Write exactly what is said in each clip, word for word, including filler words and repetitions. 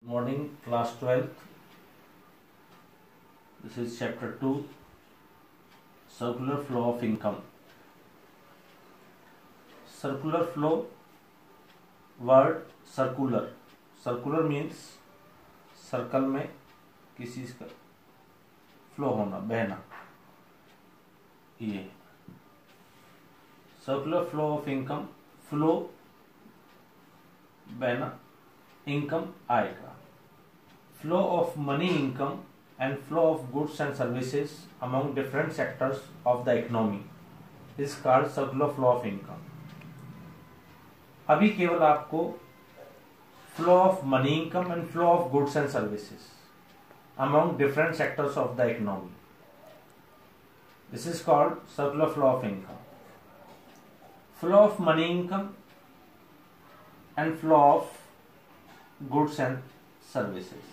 Morning, class twelfth. This is chapter two, circular flow of income. Circular flow, word circular. Circular means circle में किसी चीज का flow होना, बहना. ये circular flow of income, flow बहना, इनकम आएगा. Flow of money income and flow of goods and services among different sectors of the economy is called circular flow of income. अभी केवल आपको flow of money income and flow of goods and services among different sectors of the economy. This is called circular flow of income. Flow of money income and flow of goods and services.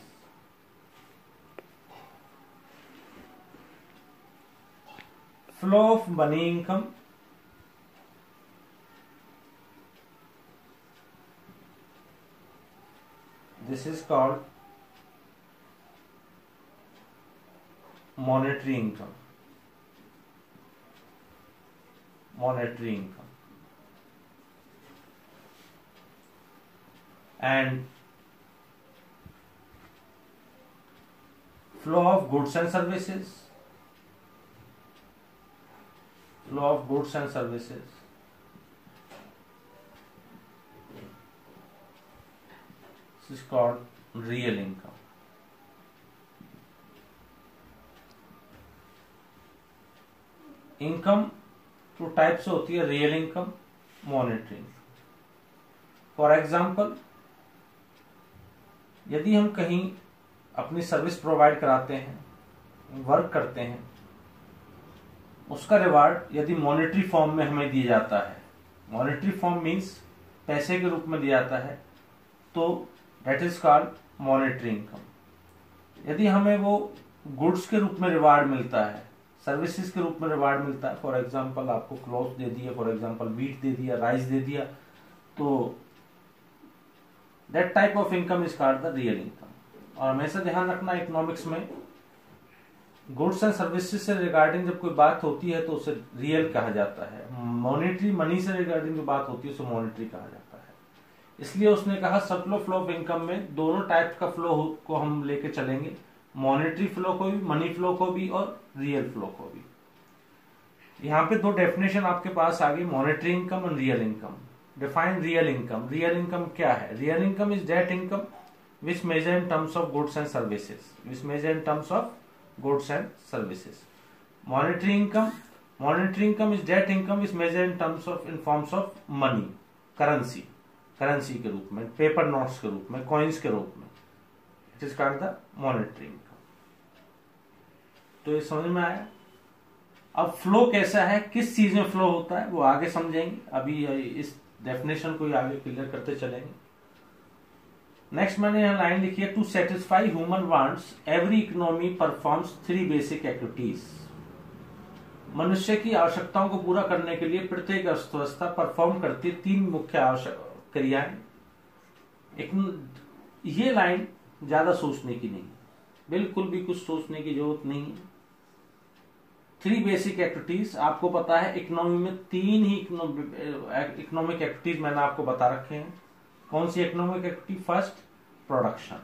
Flow of money income, this is called monetary income. Monetary income. And flow of goods and services. Flow of goods and services. This is called real income. Income two type से होती है, real income, monetary income. For example, यदि हम कहीं अपनी service provide कराते हैं, work करते हैं, उसका रिवार्ड यदि मॉनेटरी फॉर्म में हमें दिया जाता है, मॉनेटरी फॉर्म मीन्स पैसे के रूप में दिया जाता है, तो that is called monetary income. यदि हमें वो गुड्स के रूप में रिवार्ड मिलता है, सर्विसेज के रूप में रिवार्ड मिलता है, फॉर एग्जांपल आपको क्लॉथ दे दिया, फॉर एग्जांपल वीट दे दिया, राइस दे दिया, तो that type of income is called the real income. और हमेशा ध्यान रखना, इकोनॉमिक्स में गुड्स एंड सर्विसेज से रिगार्डिंग जब कोई बात होती है तो उसे रियल कहा जाता है. मॉनेटरी, मनी से रिगार्डिंग जो बात होती है उसे मॉनेटरी कहा जाता है. इसलिए उसने कहा सर्कुलर फ्लो ऑफ इनकम में दोनों टाइप का फ्लो को हम लेके चलेंगे, मॉनेटरी फ्लो को भी, मनी फ्लो को भी और रियल फ्लो को भी. यहाँ पे दो डेफिनेशन आपके पास आ गई, monetary income and real income. Define real income. Real income क्या है? Real income is that income which measure in terms of goods and services, which measure in terms of goods and services. Monetary income, monetary income is that income is measured in terms of, in forms of money, currency, currency के रूप में, paper notes के रूप में, coins के रूप में. It is called the monetary income. तो ये समझ में आया. अब फ्लो कैसा है, किस चीज में फ्लो होता है, वो आगे समझेंगे. अभी इस डेफिनेशन को आगे क्लियर करते चलेंगे. नेक्स्ट मैंने यहाँ लाइन लिखी है, to satisfy human wants every economy performs three basic activities. मनुष्य की आवश्यकताओं को पूरा करने के लिए प्रत्येक अर्थव्यवस्था परफॉर्म करती है तीन मुख्य आवश्यक क्रियाएं. एक ये लाइन ज्यादा सोचने की नहीं, बिल्कुल भी कुछ सोचने की जरूरत नहीं है. थ्री बेसिक एक्टिविटीज आपको पता है, इकोनॉमी में तीन ही इकोनॉमिक एक्टिविटीज मैंने आपको बता रखे हैं. कौन सी economic activity? First production.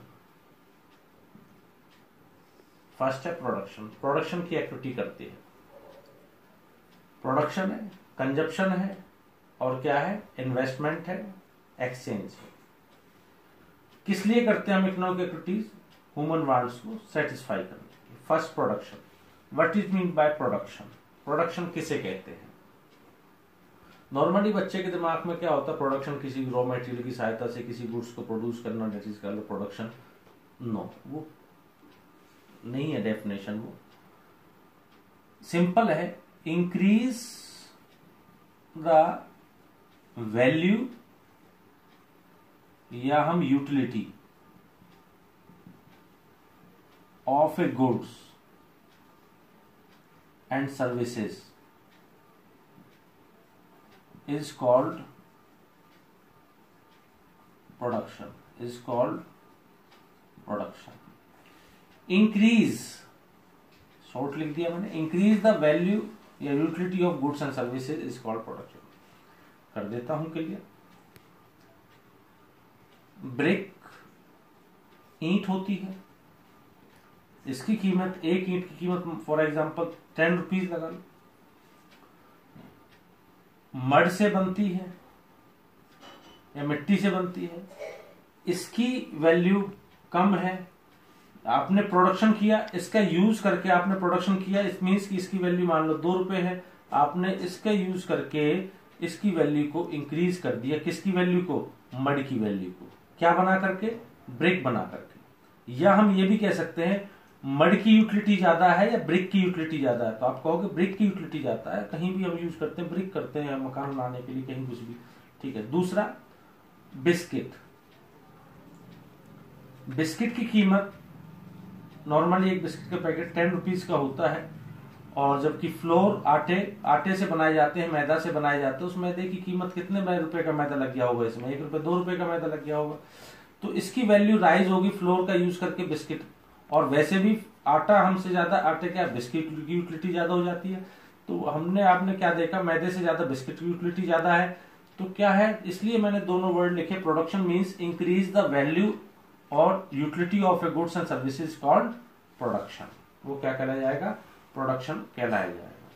First है प्रोडक्शन. प्रोडक्शन की एक्टिविटी करती है. प्रोडक्शन है, कंजप्शन है, और क्या है? इन्वेस्टमेंट है, एक्सचेंज है. किस लिए करते हैं हम इकोनॉमिक एक्टिविटीज? ह्यूमन वांट्स को सेटिस्फाई करने के लिए. First production. What is mean by production? Production किसे कहते हैं? नॉर्मली बच्चे के दिमाग में क्या होता है? प्रोडक्शन किसी रॉ मटेरियल की सहायता से किसी गुड्स को प्रोड्यूस करना, that is called production. No, वो नहीं है डेफिनेशन. वो सिंपल है, इंक्रीज द वैल्यू या हम utility of a goods and services is called production, is called increase, short लिख दिया मैंने, इंक्रीज द वैल्यू या utility of goods and services is called production. कर देता हूं क्लियर। ब्रिक ईंट होती है, इसकी कीमत, एक ईंट की कीमत फॉर एग्जांपल टेन रुपीज लगा लो। मड से बनती है या मिट्टी से बनती है, इसकी वैल्यू कम है, आपने प्रोडक्शन किया, इसका यूज करके आपने प्रोडक्शन किया, इट मीन्स कि इसकी वैल्यू मान लो दो रुपए है, आपने इसका यूज करके इसकी वैल्यू को इंक्रीज कर दिया। किसकी वैल्यू को? मड की वैल्यू को। क्या बना करके? ब्रिक बना करके। या हम ये भी कह सकते हैं मड की यूटिलिटी ज्यादा है या ब्रिक की यूटिलिटी ज्यादा है, तो आप कहोगे ब्रिक की यूटिलिटी ज्यादा है। कहीं भी हम यूज करते हैं ब्रिक करते हैं मकान बनाने के लिए, कहीं कुछ भी, ठीक है। दूसरा बिस्किट, बिस्किट की कीमत नॉर्मली एक बिस्किट का पैकेट टेन रुपीज का होता है, और जबकि फ्लोर आटे आटे से बनाए जाते हैं, मैदा से बनाए जाते हैं, उस मैदे की कीमत कितने रुपए का मैदा लग गया होगा इसमें? एक रुपए दो रुपए का मैदा लग गया होगा, तो इसकी वैल्यू राइज होगी फ्लोर का यूज करके बिस्किट। और वैसे भी आटा हमसे ज्यादा, आटे क्या बिस्किट की यूटिलिटी ज्यादा हो जाती है, तो हमने आपने क्या देखा, मैदे से ज्यादा बिस्किट की यूटिलिटी ज्यादा है। तो क्या है, इसलिए मैंने दोनों वर्ड लिखे। Production means increase the value और utility of a goods and services called production. वो क्या कहलाया जाएगा? प्रोडक्शन कहलाया जाएगा।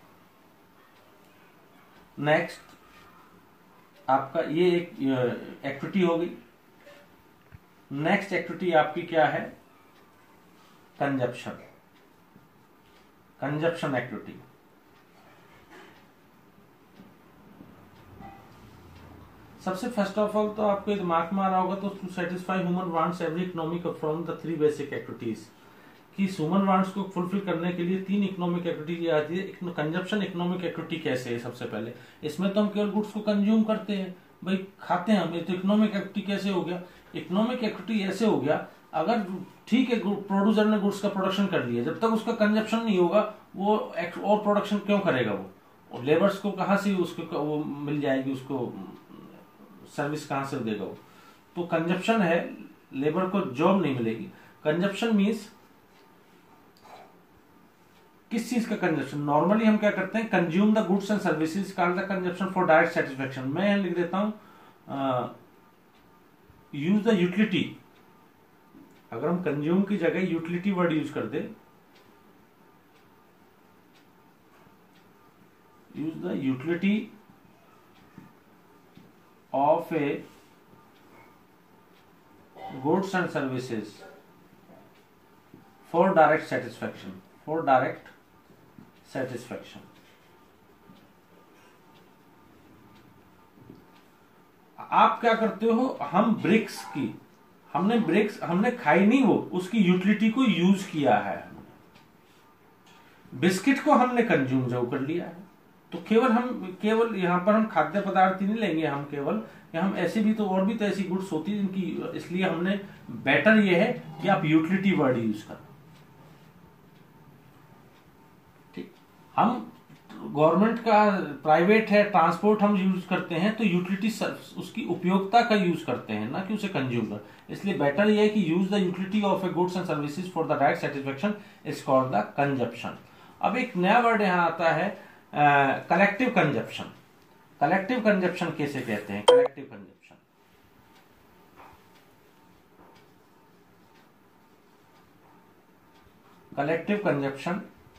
नेक्स्ट आपका ये एक एक्टिविटी होगी। नेक्स्ट एक्टिविटी आपकी क्या है? Consumption, consumption activity. सबसे फर्स्ट ऑफ ऑल तो आपके दिमाग में आ रहा होगा, तो to satisfy human wants every economic from the three basic activities, कि ह्यूमन वांट्स को फुलफिल करने के लिए तीन इकोनॉमिक एक्टिविटी आती है। कंजप्शन इकोनॉमिक एक्टिविटी कैसे है? सबसे पहले इसमें तो हम केवल गुड्स को कंज्यूम करते हैं, भाई खाते हैं हम, तो इकोनॉमिक एक्टिविटी कैसे हो गया? इकोनॉमिक एक्टिविटी ऐसे हो गया, अगर ठीक है प्रोड्यूसर ने गुड्स का प्रोडक्शन कर लिया, जब तक उसका कंजप्शन नहीं होगा वो और प्रोडक्शन क्यों करेगा? वो और लेबर्स को कहां से उसको वो मिल जाएगी, उसको सर्विस कहां से देगा वो? तो कंजप्शन है, लेबर को जॉब नहीं मिलेगी। कंजप्शन मीन्स किस चीज का कंजप्शन? नॉर्मली हम क्या करते हैं, consume the goods and services called the consumption for direct satisfaction. मैं यहां लिख देता हूं यूज द यूटिलिटी। अगर हम कंज्यूम की जगह यूटिलिटी वर्ड यूज कर दे, use the utility of a goods and services for direct satisfaction, for direct satisfaction. आप क्या करते हो, हम ब्रिक्स की, हमने ब्रिक्स हमने खाई नहीं, वो उसकी यूटिलिटी को यूज किया है। बिस्किट को हमने कंज्यूम जो कर लिया है, तो केवल हम केवल यहां पर हम खाद्य पदार्थ ही नहीं लेंगे, हम केवल हम ऐसे भी तो और भी तो ऐसी गुड्स होती है जिनकी, इसलिए हमने बेटर ये है कि आप यूटिलिटी वर्ड यूज करो। ठीक, हम गवर्नमेंट का, प्राइवेट है, ट्रांसपोर्ट हम यूज करते हैं, तो यूटिलिटी उसकी उपयोगिता का यूज करते हैं, ना कि उसे कंज्यूम कर। इसलिए बेटर ये है कि use the utility of a goods and services for the direct satisfaction is called the consumption. अब एक नया वर्ड यहां आता है, कलेक्टिव कंजप्शन। कलेक्टिव कंजप्शन कैसे कहते हैं? Collective consumption, collective consumption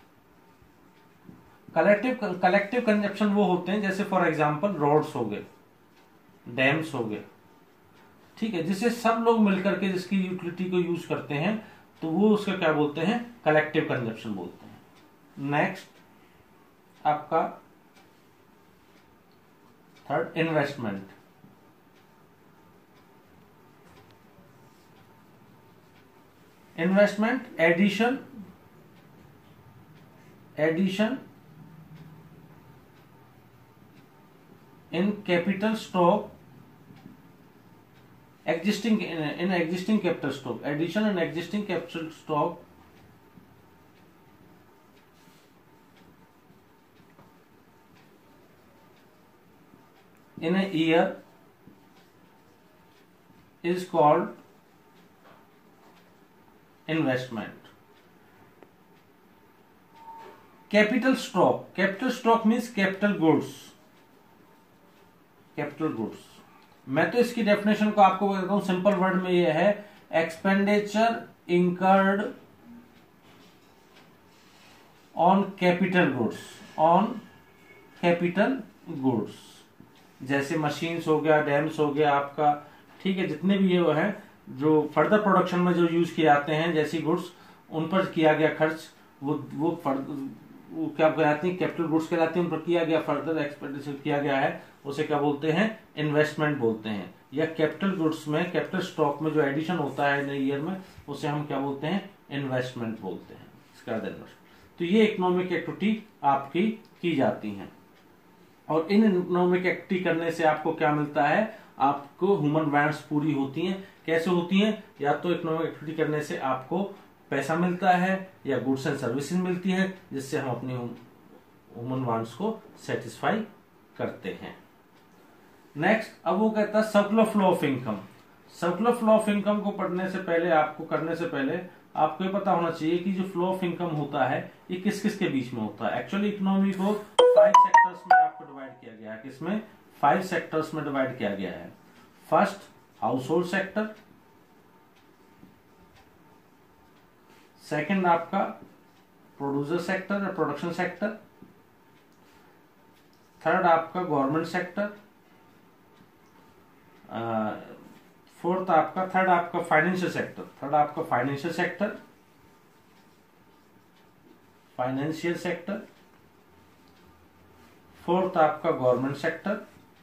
collective collective consumption वो होते हैं जैसे फॉर एग्जांपल रोड्स हो गए, डैम्स हो गए, ठीक है, जिसे सब लोग मिलकर के जिसकी यूटिलिटी को यूज करते हैं, तो वो उसका क्या बोलते हैं? कलेक्टिव कंजप्शन बोलते हैं। नेक्स्ट आपका third, investment. Investment addition, addition in capital stock, existing in, in existing capital stock, addition in existing capital stock in a year is called investment. Capital stock, capital stock means capital goods, capital goods. मैं तो इसकी definition को आपको बताता हूं simple word में, ये है expenditure incurred on capital goods, on capital goods, जैसे मशीन्स हो गया, डैम्स हो गया आपका, ठीक है, जितने भी ये है जो फर्दर प्रोडक्शन में जो यूज किए जाते हैं जैसी गुड्स, उन पर किया गया खर्च, वो वो वो क्या कहलाती है, कैपिटल गुड्स कहलाती है, उन पर किया गया फर्दर एक्सपेंडिचर किया गया है, उसे क्या बोलते हैं, इन्वेस्टमेंट बोलते हैं। या कैपिटल गुड्स में, कैपिटल स्टॉक में जो एडिशन होता है नई ईयर में, उसे हम क्या बोलते हैं, इन्वेस्टमेंट बोलते हैं, इसका इन्वेस्टमेंट। तो ये इकोनॉमिक एक्टिविटी आपकी की जाती है, और इन इकोनॉमिक एक्टिविटी करने से आपको क्या मिलता है, आपको ह्यूमन वांट्स पूरी होती हैं। कैसे होती हैं, या तो इकोनॉमिक एक्टिविटी करने से आपको पैसा मिलता है या गुड्स एंड सर्विसेज मिलती है, जिससे हम अपनी ह्यूमन वांट्स को सेटिस्फाई करते हैं। नेक्स्ट, अब वो कहता है circular flow of income. Circular flow of income को पढ़ने से पहले, आपको करने से पहले आपको ये पता होना चाहिए कि जो फ्लो ऑफ इनकम होता है ये किस किस के बीच में होता है। एक्चुअली इकोनॉमी को फाइव सेक्टर्स में आपको डिवाइड किया गया है। किसमें? फाइव सेक्टर्स में डिवाइड किया गया है। First, household sector. Second आपका प्रोड्यूसर सेक्टर या प्रोडक्शन सेक्टर। थर्ड आपका गवर्नमेंट सेक्टर। फोर्थ आपका थर्ड आपका फाइनेंशियल सेक्टर थर्ड आपका financial sector financial sector fourth आपका गवर्नमेंट सेक्टर।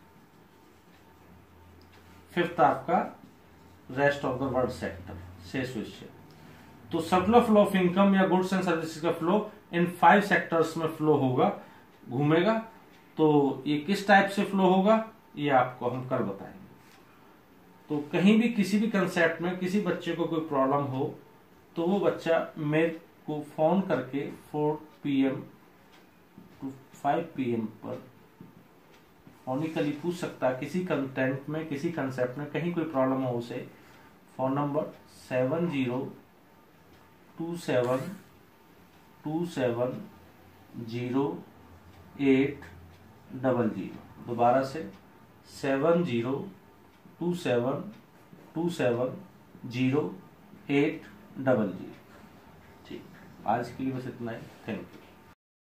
फिफ्थ आपका rest of the world sector, शेष विषय। तो सर्कुलर फ्लो ऑफ इनकम या गुड्स एंड सर्विसेज का फ्लो इन फाइव सेक्टर्स में फ्लो होगा, घूमेगा। तो ये किस टाइप से फ्लो होगा ये आपको हम कल बताएंगे। तो कहीं भी किसी भी कंसेप्ट में किसी बच्चे को कोई प्रॉब्लम हो तो वो बच्चा मेरे को फोन करके four P M to five P M पर फोनिकली पूछ सकता है। किसी कंटेंट में, किसी कंसेप्ट में कहीं कोई प्रॉब्लम हो उसे phone number seven zero two seven two seven zero eight double zero दोबारा से seven zero two seven two seven zero eight double zero. ठीक, आज के लिए बस इतना ही। Thank you.